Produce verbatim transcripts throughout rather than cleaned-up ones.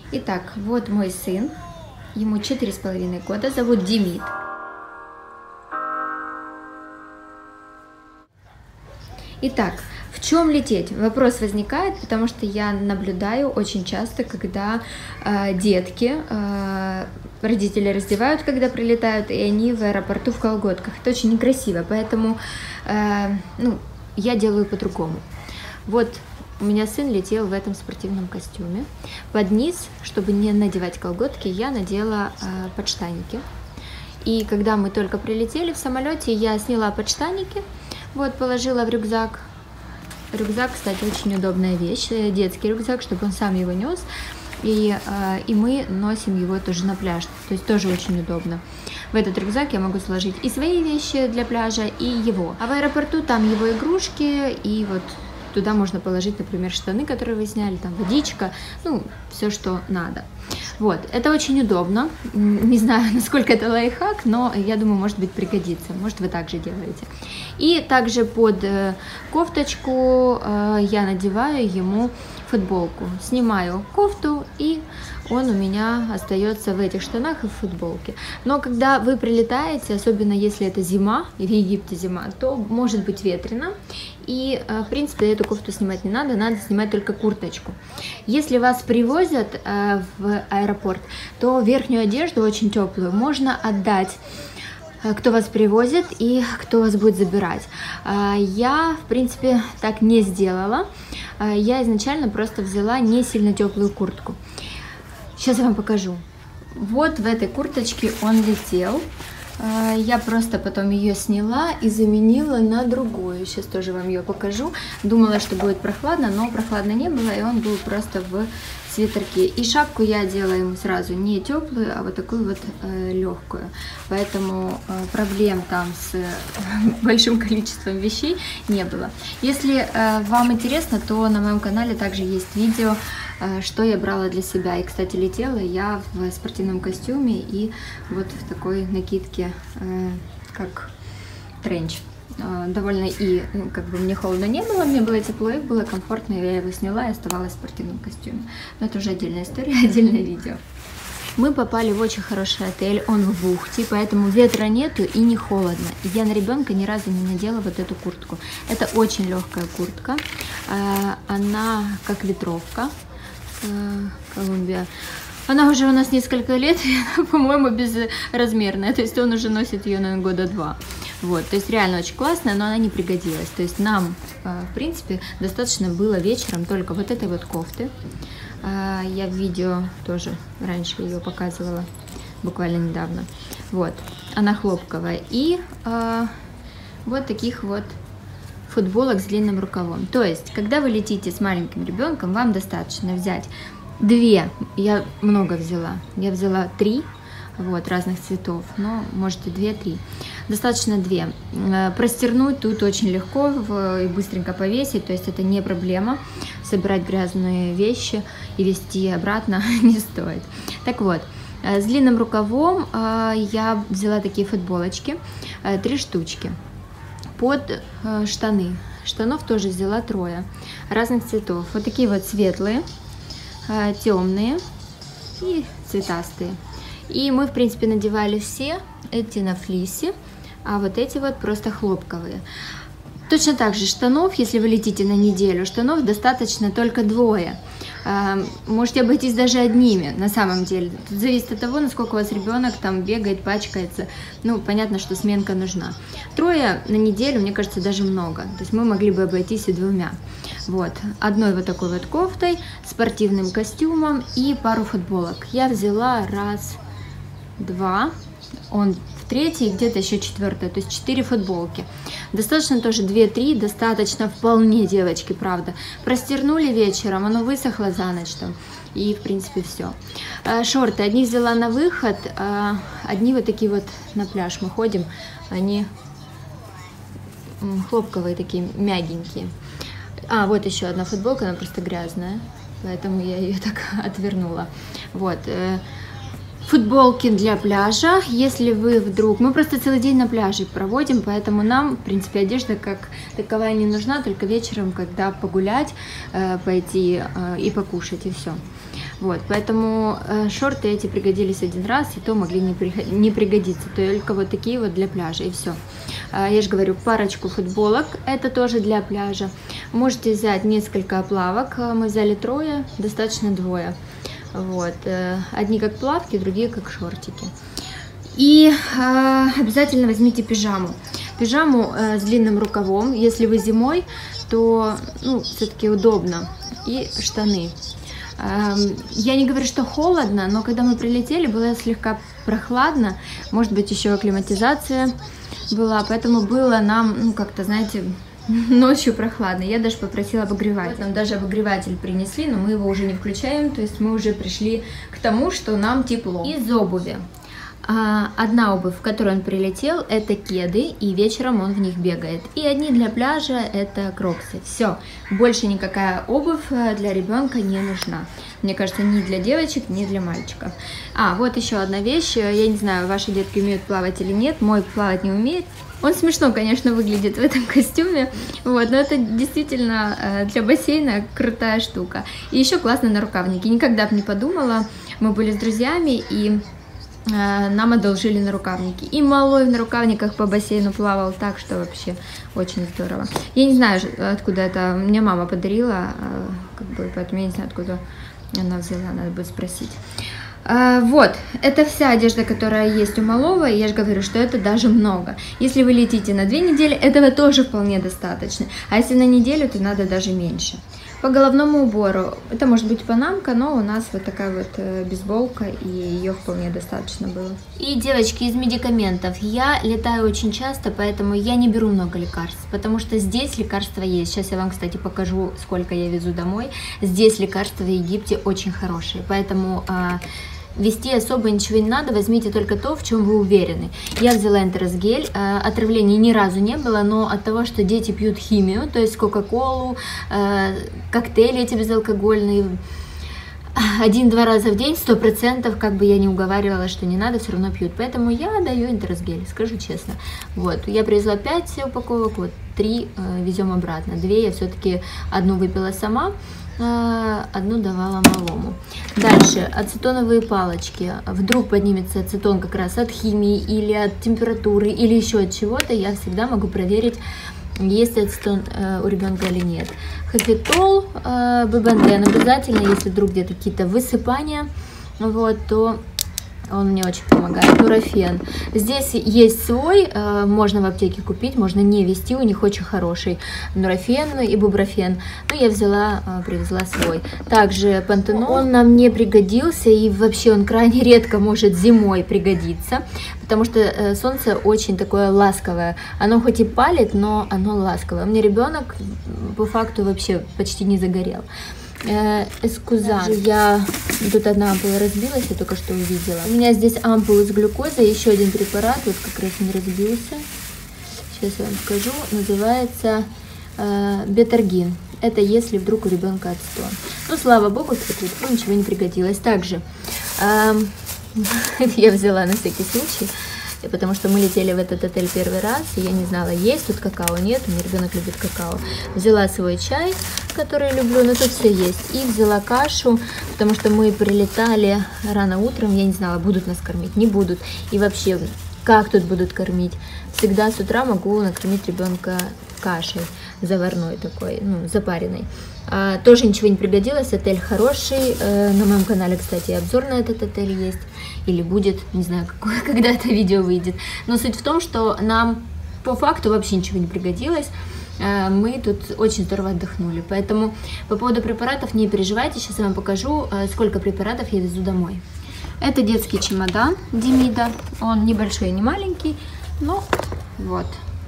Итак, вот мой сын, ему четыре с половиной года, зовут Демид. Итак, в чем лететь? Вопрос возникает, потому что я наблюдаю очень часто, когда э, детки, э, родители раздевают, когда прилетают, и они в аэропорту в колготках. Это очень некрасиво, поэтому э, ну, я делаю по-другому. Вот у меня сын летел в этом спортивном костюме. Под низ, чтобы не надевать колготки, я надела э, подштанники. И когда мы только прилетели в самолете, я сняла подштаники, вот, положила в рюкзак. Рюкзак, кстати, очень удобная вещь, детский рюкзак, чтобы он сам его нес. И, э, и мы носим его тоже на пляж, то есть тоже очень удобно. В этот рюкзак я могу сложить и свои вещи для пляжа, и его. А в аэропорту там его игрушки, и вот туда можно положить, например, штаны, которые вы сняли, там водичка, ну, все, что надо. Вот, это очень удобно. Не знаю, насколько это лайфхак, но я думаю, может быть, пригодится. Может, вы так же делаете. И также под кофточку я надеваю ему футболку. Снимаю кофту, и он у меня остается в этих штанах и в футболке. Но когда вы прилетаете, особенно если это зима, в Египте зима, то может быть ветрено. И, в принципе, эту кофту снимать не надо, надо снимать только курточку. Если вас привозят в аэропорт, то верхнюю одежду, очень теплую, можно отдать, кто вас привозит и кто вас будет забирать. Я, в принципе, так не сделала. Я изначально просто взяла не сильно теплую куртку. Сейчас я вам покажу. Вот в этой курточке он летел. Я просто потом ее сняла и заменила на другую. Сейчас тоже вам ее покажу. Думала, что будет прохладно, но прохладно не было, и он был просто в свитерке. И шапку я одела ему сразу не теплую, а вот такую вот э, легкую. Поэтому э, проблем там с э, большим количеством вещей не было. Если э, вам интересно, то на моем канале также есть видео, э, что я брала для себя. И, кстати, летела я в спортивном костюме и вот в такой накидке, э, как тренч. Довольно и, ну, как бы мне холодно не было, мне было тепло и было комфортно, и я его сняла и оставалась в спортивном костюме. Но это уже отдельная история, отдельное видео. Мы попали в очень хороший отель, он в бухте, поэтому ветра нету и не холодно. И я на ребенка ни разу не надела вот эту куртку. Это очень легкая куртка, она как ветровка, Колумбия. Она уже у нас несколько лет, по-моему, безразмерная, то есть он уже носит ее, наверное, года два. Вот, то есть реально очень классная, но она не пригодилась. То есть нам, в принципе, достаточно было вечером только вот этой вот кофты. Я в видео тоже раньше ее показывала, буквально недавно. Вот, она хлопковая. И вот таких вот футболок с длинным рукавом. То есть, когда вы летите с маленьким ребенком, вам достаточно взять две, я много взяла, я взяла три, вот, разных цветов, но можете две-три, достаточно две. Простернуть тут очень легко и быстренько повесить, то есть это не проблема, собирать грязные вещи и везти обратно не стоит. Так вот, с длинным рукавом я взяла такие футболочки, три штучки, под штаны, штанов тоже взяла трое, разных цветов, вот такие вот светлые, темные и цветастые. И мы, в принципе, надевали все эти на флисе, а вот эти вот просто хлопковые. Точно так же штанов, если вы летите на неделю, штанов достаточно только двое. Можете обойтись даже одними, на самом деле. Тут зависит от того, насколько у вас ребенок там бегает, пачкается. Ну, понятно, что сменка нужна. Трое на неделю, мне кажется, даже много. То есть мы могли бы обойтись и двумя. Вот, одной вот такой вот кофтой, спортивным костюмом и пару футболок. Я взяла раз, два, он в третий, где-то еще четвертая, то есть четыре футболки. Достаточно тоже две-три, достаточно вполне, девочки, правда. Простернули вечером, оно высохло за ночь там, и в принципе все. Шорты, одни взяла на выход, одни вот такие вот на пляж мы ходим, они хлопковые такие, мягенькие. А, вот еще одна футболка, она просто грязная, поэтому я ее так отвернула. Вот, футболки для пляжа, если вы вдруг... Мы просто целый день на пляже проводим, поэтому нам, в принципе, одежда как таковая не нужна, только вечером, когда погулять, пойти и покушать, и все. Вот, поэтому э, шорты эти пригодились один раз, и то могли не, при... не пригодиться, только вот такие вот для пляжа, и все. Э, я же говорю, парочку футболок, это тоже для пляжа. Можете взять несколько плавок, мы взяли трое, достаточно двое. Вот, э, одни как плавки, другие как шортики. И э, обязательно возьмите пижаму. Пижаму э, с длинным рукавом, если вы зимой, то ну, все-таки удобно. И штаны. Э, я не говорю, что холодно, но когда мы прилетели, было слегка прохладно. Может быть, еще акклиматизация была, поэтому было нам, ну, как-то, знаете, ночью прохладно. Я даже попросила обогреватель. Нам даже обогреватель принесли, но мы его уже не включаем, то есть мы уже пришли к тому, что нам тепло. Из обуви. Одна обувь, в которой он прилетел, это кеды, и вечером он в них бегает. И одни для пляжа, это кроксы. Все, больше никакая обувь для ребенка не нужна. Мне кажется, ни для девочек, ни для мальчиков. А, вот еще одна вещь. Я не знаю, ваши детки умеют плавать или нет. Мой плавать не умеет. Он смешно, конечно, выглядит в этом костюме, вот, но это действительно для бассейна крутая штука. И еще классно на рукавнике. Никогда бы не подумала. Мы были с друзьями, и нам одолжили нарукавники. И малой в нарукавниках по бассейну плавал так, что вообще очень здорово. Я не знаю, откуда это. Мне мама подарила, как бы, поэтому я не знаю, откуда она взяла, надо будет спросить. Вот, это вся одежда, которая есть у малого, и я же говорю, что это даже много. Если вы летите на две недели, этого тоже вполне достаточно. А если на неделю, то надо даже меньше. По головному убору, это может быть панамка, но у нас вот такая вот э, бейсболка, и ее вполне достаточно было. И, девочки, из медикаментов. Я летаю очень часто, поэтому я не беру много лекарств, потому что здесь лекарства есть. Сейчас я вам, кстати, покажу, сколько я везу домой. Здесь лекарства в Египте очень хорошие, поэтому... Э, Вести особо ничего не надо, возьмите только то, в чем вы уверены. Я взяла энтеросгель, отравлений ни разу не было, но от того, что дети пьют химию, то есть кока-колу, коктейли эти безалкогольные, один-два раза в день, сто процентов, как бы я не уговаривала, что не надо, все равно пьют. Поэтому я даю энтеросгель, скажу честно. Вот, я привезла пять упаковок, вот три везем обратно. Две я все-таки одну выпила сама, одну давала малому. Дальше, ацетоновые палочки. Вдруг поднимется ацетон как раз от химии или от температуры, или еще от чего-то, я всегда могу проверить, есть ацетон э, у ребенка или нет. Хафетол, э, бебанден обязательно, если вдруг где-то какие-то высыпания, вот, то он мне очень помогает. Нурофен. Здесь есть свой, э, можно в аптеке купить, можно не везти, у них очень хороший нурофен и буброфен. Но я взяла, э, привезла свой. Также пантенол, он нам не пригодился, и вообще он крайне редко может зимой пригодиться, потому что э, солнце очень такое ласковое. Оно хоть и палит, но оно ласковое. У меня ребенок по факту вообще почти не загорел. Эскузан. Я тут одна ампула разбилась, я только что увидела. У меня здесь ампула с глюкозой, еще один препарат, вот как раз он разбился. Сейчас я вам скажу, называется э, бетаргин. Это если вдруг у ребенка ацетон. Ну, слава богу, кстати, ничего не пригодилось. Также э, я взяла на всякий случай, потому что мы летели в этот отель первый раз, и я не знала, есть тут какао, нет, у меня ребенок любит какао. Взяла свой чай, который люблю, но тут все есть, и взяла кашу, потому что мы прилетали рано утром, я не знала, будут нас кормить, не будут, и вообще, как тут будут кормить. Всегда с утра могу накормить ребенка кашей заварной такой, ну, запаренной. А, тоже ничего не пригодилось, отель хороший, э, на моем канале, кстати, обзор на этот отель есть, или будет, не знаю, какое, когда это видео выйдет. Но суть в том, что нам по факту вообще ничего не пригодилось, э, мы тут очень здорово отдохнули. Поэтому по поводу препаратов не переживайте, сейчас я вам покажу, э, сколько препаратов я везу домой. Это детский чемодан Демида, он небольшой, не маленький, но вот.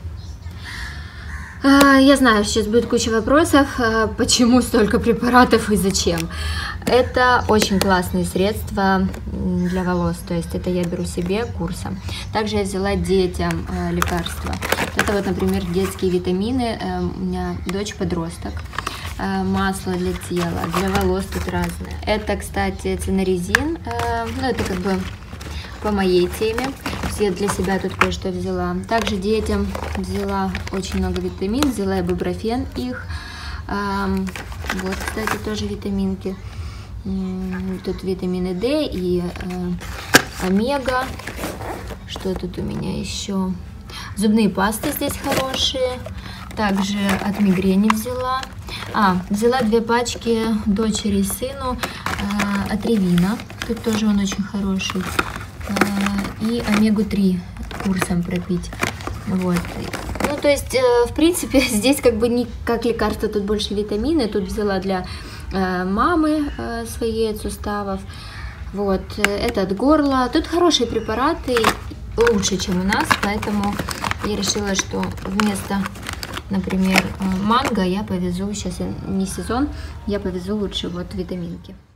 Я знаю, сейчас будет куча вопросов, почему столько препаратов и зачем. Это очень классные средства для волос, то есть это я беру себе курсом. Также я взяла детям лекарства. Это вот, например, детские витамины, у меня дочь подросток. Масло для тела, для волос тут разное. Это, кстати, цинорезин, ну это как бы по моей теме. Я для себя тут кое-что взяла. Также детям взяла очень много витамин, взяла ибупрофен их. Вот, кстати, тоже витаминки. Тут витамины D и э, омега. Что тут у меня еще? Зубные пасты здесь хорошие. Также от мигрени взяла. А, взяла две пачки дочери и сыну э, от Ревина. Тут тоже он очень хороший. Э, и омегу три курсом пропить. Вот. Ну, то есть, э, в принципе, здесь как бы не как лекарство, тут больше витамины. Тут взяла для э, мамы э, своей от суставов. Вот. Это от горла. Тут хорошие препараты, лучше, чем у нас, поэтому я решила, что вместо, например, манго я повезу, сейчас не сезон, я повезу лучше вот витаминки.